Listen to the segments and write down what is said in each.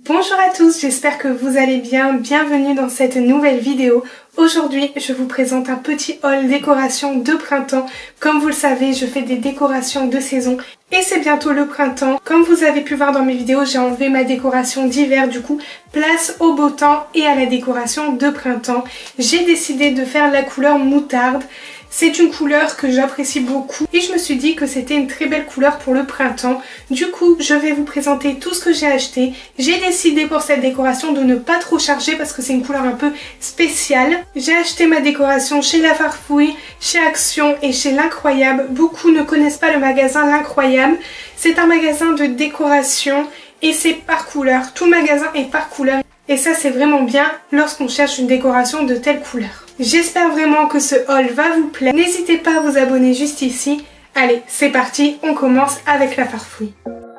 Bonjour à tous, j'espère que vous allez bien, bienvenue dans cette nouvelle vidéo. Aujourd'hui, je vous présente un petit haul décoration de printemps. Comme vous le savez, je fais des décorations de saison et c'est bientôt le printemps. Comme vous avez pu voir dans mes vidéos, j'ai enlevé ma décoration d'hiver, du coup, place au beau temps et à la décoration de printemps. J'ai décidé de faire la couleur moutarde. C'est une couleur que j'apprécie beaucoup et je me suis dit que c'était une très belle couleur pour le printemps. Du coup, je vais vous présenter tout ce que j'ai acheté. J'ai décidé pour cette décoration de ne pas trop charger parce que c'est une couleur un peu spéciale. J'ai acheté ma décoration chez La Farfouille, chez Action et chez L'Incroyable. Beaucoup ne connaissent pas le magasin L'Incroyable. C'est un magasin de décoration et c'est par couleur. Tout le magasin est par couleur. Et ça, c'est vraiment bien lorsqu'on cherche une décoration de telle couleur. J'espère vraiment que ce haul va vous plaire. N'hésitez pas à vous abonner juste ici. Allez, c'est parti, on commence avec La Farfouille.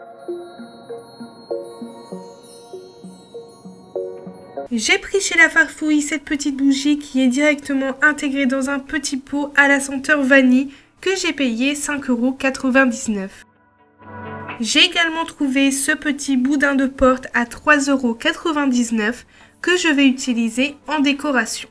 J'ai pris chez La Farfouille cette petite bougie qui est directement intégrée dans un petit pot à la senteur vanille que j'ai payé 5,99 €. J'ai également trouvé ce petit boudin de porte à 3,99 € que je vais utiliser en décoration.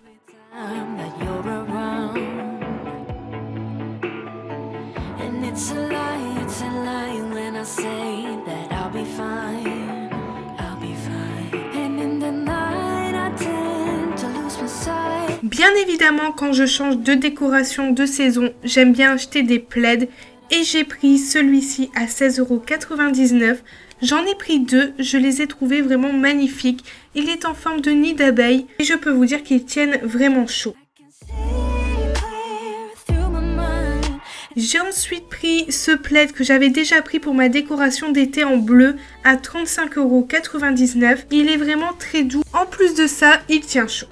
Bien évidemment, quand je change de décoration de saison, j'aime bien acheter des plaids. Et j'ai pris celui-ci à 16,99 €. J'en ai pris deux, je les ai trouvés vraiment magnifiques. Il est en forme de nid d'abeille et je peux vous dire qu'ils tiennent vraiment chaud. J'ai ensuite pris ce plaid que j'avais déjà pris pour ma décoration d'été en bleu à 35,99 €. Il est vraiment très doux. En plus de ça, il tient chaud.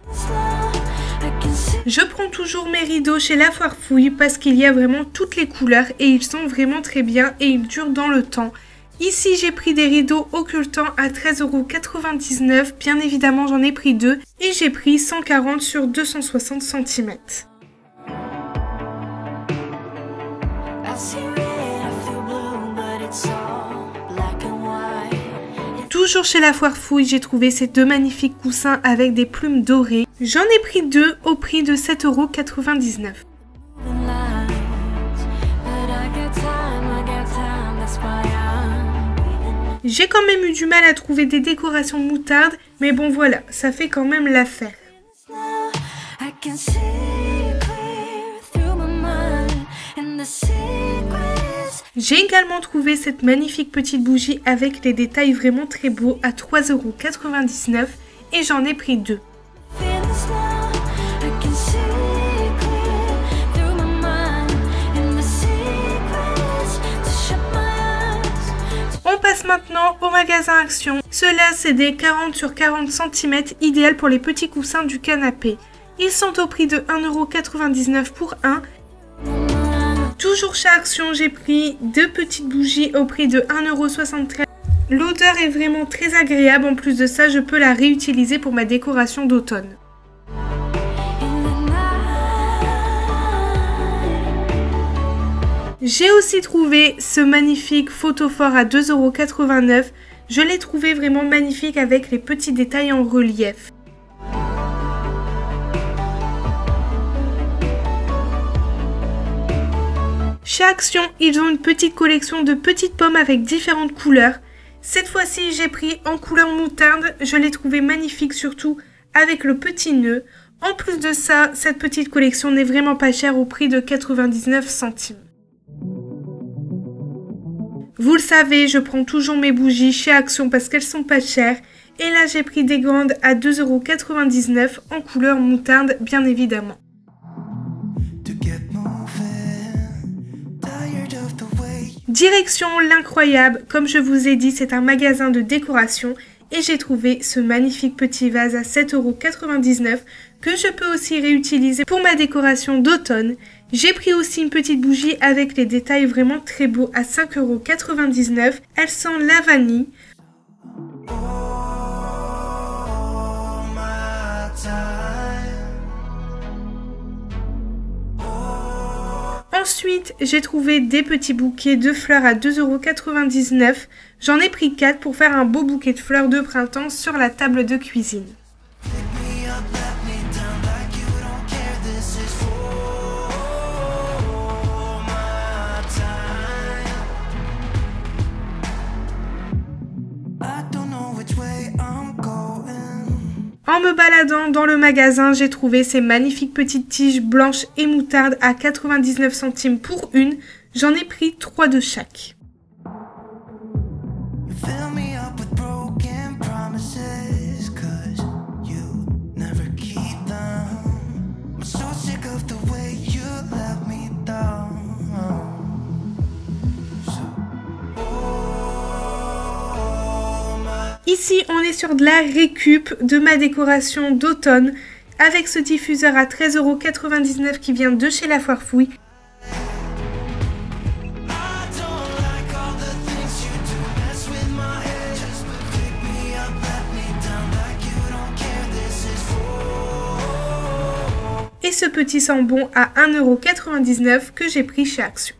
Je prends toujours mes rideaux chez La Farfouille parce qu'il y a vraiment toutes les couleurs et ils sont vraiment très bien et ils durent dans le temps. Ici, j'ai pris des rideaux occultants à 13,99 €. Bien évidemment, j'en ai pris deux et j'ai pris 140 sur 260 cm. Toujours chez La Farfouille, j'ai trouvé ces deux magnifiques coussins avec des plumes dorées. J'en ai pris deux au prix de 7,99 €. J'ai quand même eu du mal à trouver des décorations moutarde, mais bon voilà, ça fait quand même l'affaire. J'ai également trouvé cette magnifique petite bougie avec les détails vraiment très beaux à 3,99 € et j'en ai pris deux. On passe maintenant au magasin Action. Ceux-là, c'est des 40 sur 40 cm, idéal pour les petits coussins du canapé. Ils sont au prix de 1,99 € pour un. Toujours chez Action, j'ai pris deux petites bougies au prix de 1,73 €. L'odeur est vraiment très agréable. En plus de ça, je peux la réutiliser pour ma décoration d'automne. J'ai aussi trouvé ce magnifique photophore à 2,89 €. Je l'ai trouvé vraiment magnifique avec les petits détails en relief. Chez Action, ils ont une petite collection de petites pommes avec différentes couleurs. Cette fois-ci, j'ai pris en couleur moutarde. Je l'ai trouvé magnifique, surtout avec le petit nœud. En plus de ça, cette petite collection n'est vraiment pas chère au prix de 99 centimes. Vous le savez, je prends toujours mes bougies chez Action parce qu'elles sont pas chères. Et là, j'ai pris des grandes à 2,99 € en couleur moutarde, bien évidemment. Direction L'Incroyable, comme je vous ai dit, c'est un magasin de décoration et j'ai trouvé ce magnifique petit vase à 7,99 € que je peux aussi réutiliser pour ma décoration d'automne. J'ai pris aussi une petite bougie avec les détails vraiment très beaux à 5,99 €. Elle sent la vanille. Ensuite, j'ai trouvé des petits bouquets de fleurs à 2,99 €. J'en ai pris 4 pour faire un beau bouquet de fleurs de printemps sur la table de cuisine. En me baladant dans le magasin, j'ai trouvé ces magnifiques petites tiges blanches et moutarde à 99 centimes pour une. J'en ai pris 3 de chaque. Ici, on est sur de la récup de ma décoration d'automne avec ce diffuseur à 13,99 € qui vient de chez La Foire Fouille. Et ce petit sambon à 1,99 € que j'ai pris chez Action.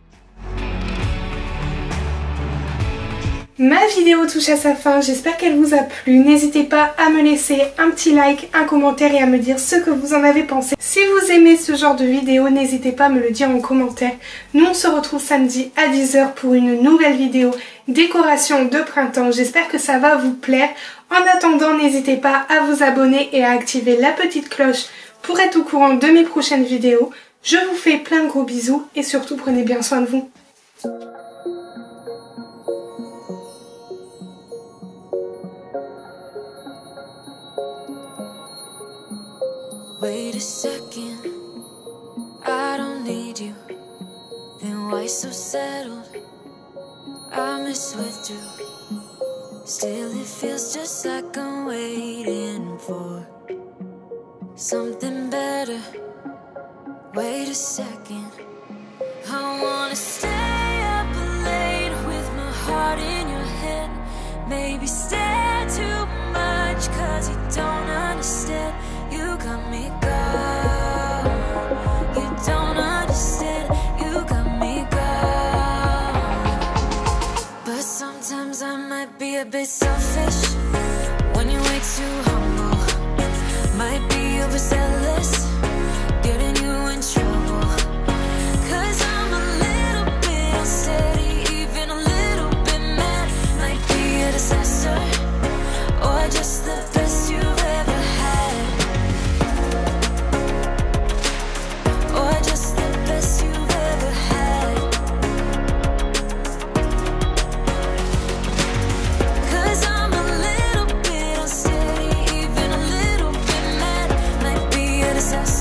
Ma vidéo touche à sa fin, j'espère qu'elle vous a plu. N'hésitez pas à me laisser un petit like, un commentaire et à me dire ce que vous en avez pensé. Si vous aimez ce genre de vidéo, n'hésitez pas à me le dire en commentaire. Nous on se retrouve samedi à 10 h pour une nouvelle vidéo décoration de printemps. J'espère que ça va vous plaire. En attendant, n'hésitez pas à vous abonner et à activer la petite cloche pour être au courant de mes prochaines vidéos. Je vous fais plein de gros bisous et surtout prenez bien soin de vous. Wait a second, I don't need you. Then why so settled? I miswithdrew. Still it feels just like I'm waiting for something better. Wait a second, I wanna stay up late with my heart in your head. Maybe stare too much cause you don't understand. You got me gone. You don't understand. You got me gone. But sometimes I might be a bit selfish when you're way too humble. Might be overzealous, getting you in trouble. Cause I'm a little bit unsteady, even a little bit mad. Might be a disaster, or just the best you've ever had. Or just the best you've ever had. Cause I'm a little bit unsteady, even a little bit mad. Might be a disaster.